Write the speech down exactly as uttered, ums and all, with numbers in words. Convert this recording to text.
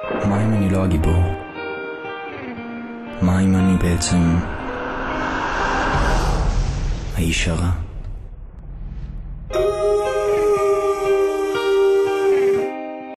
מה אם אני לא הגיבור? מה אם אני בעצם האיש הרע?